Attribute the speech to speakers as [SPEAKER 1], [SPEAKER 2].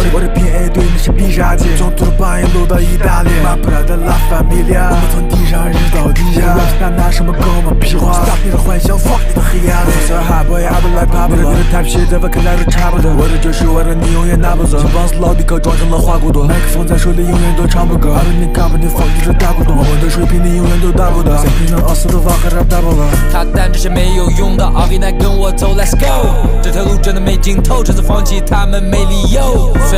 [SPEAKER 1] 我的偏爱对你是必杀技，中途把你撸到意大利，马普拉的拉法米利亚，我们从地上日到地下，拿什么跟我们屁话 ？Stop 你的幻想 ，fuck 你的黑暗。So hot boy，I be like Pablo，你的 type shit 在我看来都差不多，我的就是我的，你永远拿不走。帮死老弟哥装成了花骨朵，麦克风在手里永远都唱不够，而你看不你放你这大不懂，我的水平你永远都达不到。谁能熬死的话和 rap 大不了？
[SPEAKER 2] 他但这些没有用的 ，All night 跟我走 ，Let's go， 这条路真的没尽头，这次放弃他们没理由。